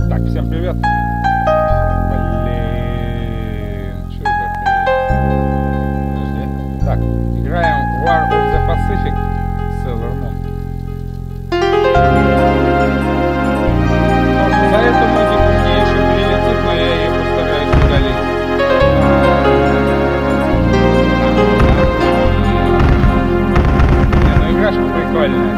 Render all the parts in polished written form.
Так, всем привет. Блин, что это? Подожди. Так, играем War of the Pacific Sailor Moon. За эту музыку мне еще прилетит, но я ее постараюсь удалить. Не, ну играшка прикольная.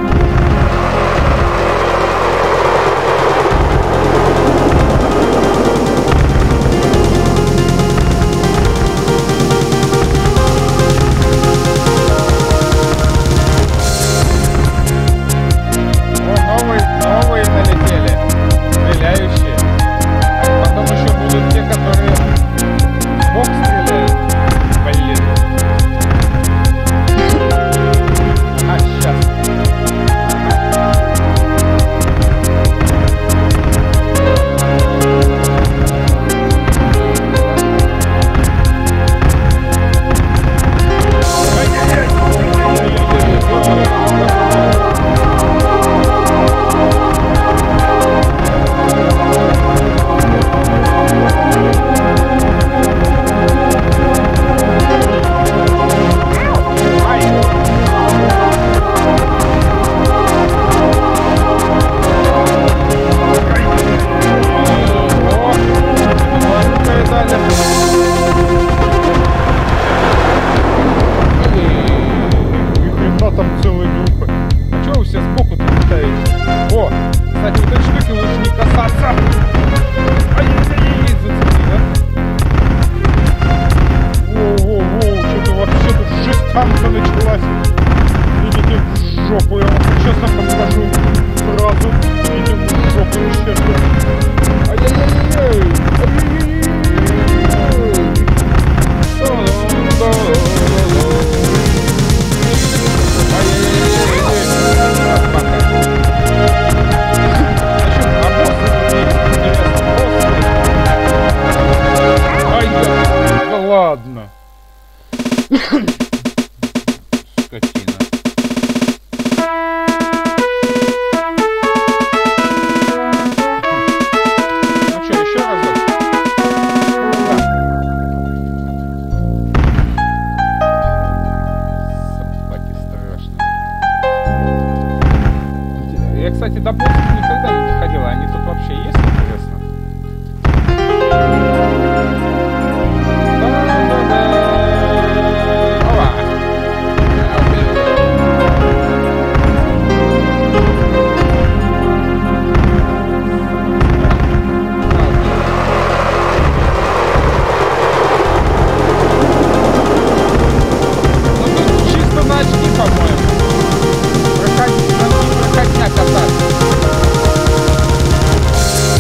Новые налетели, стреляющие. Потом еще будут те, которые в бок стреляют. Блин. А, сейчас. Там целая группа. А чё вы все сбоку-то летаете? О, кстати, вот этой штуки лучше не касаться. Ай-яй-яй-яй, зацепи, да? Воу-воу-воу, что-то вообще тут жестанка началась. Идите в жопу, я вам честно покажу сразу. Идите в жопу, честно. Ай-яй-яй-яй, ладно. Скотина. Ну что, еще разок? Да. Собаки страшные. Я, кстати, до боссов никогда не доходил. Они тут вообще есть, интересно? Проходняк кататься.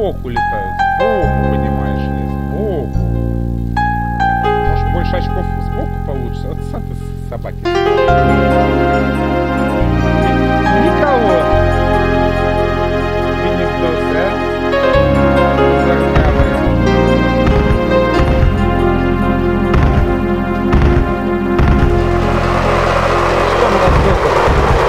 сбоку летают. Сбоку, понимаешь ли, сбоку. Может, больше очков сбоку получится? Вот сам ты собаки. Никого. Ты не сдался, а? Заркавый. Что у нас сбоку?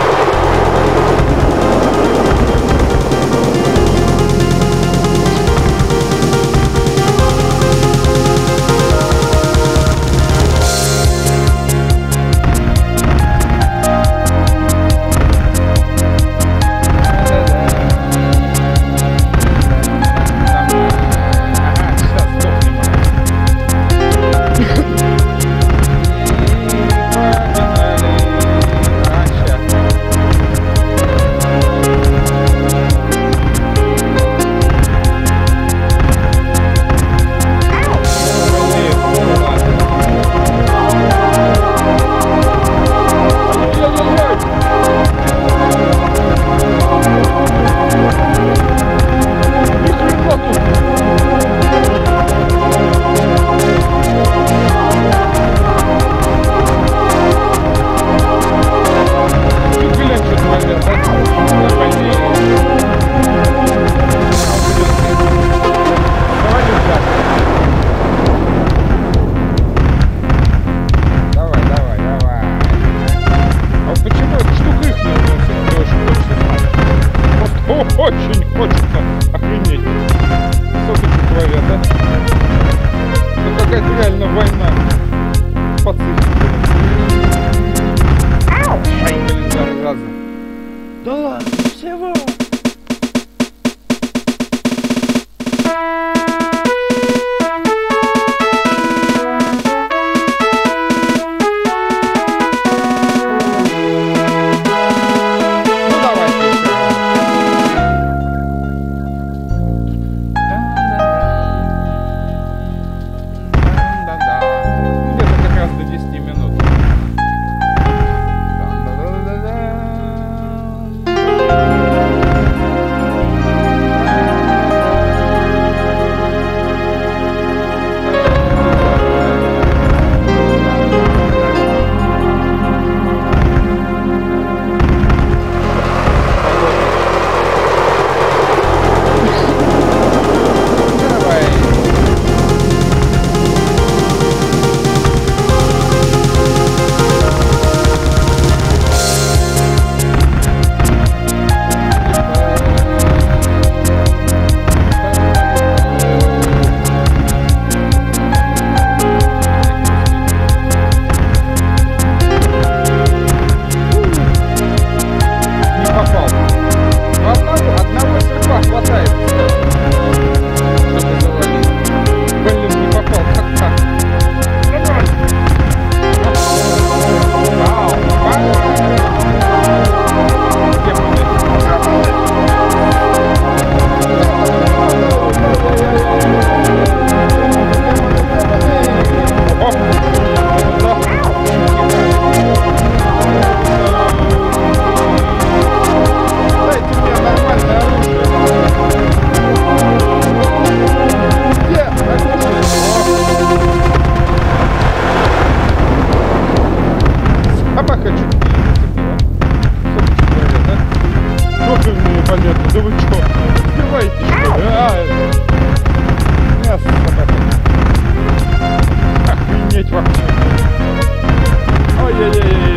Очень хочется охренеть. Все-таки творят, да? Это какая-то реально война. Пацифика. Ай, блин, зараза. Да ладно, всего. Да вы что, убиваете что ли? Мясо собака. Охренеть вообще. Ой-ой-ой.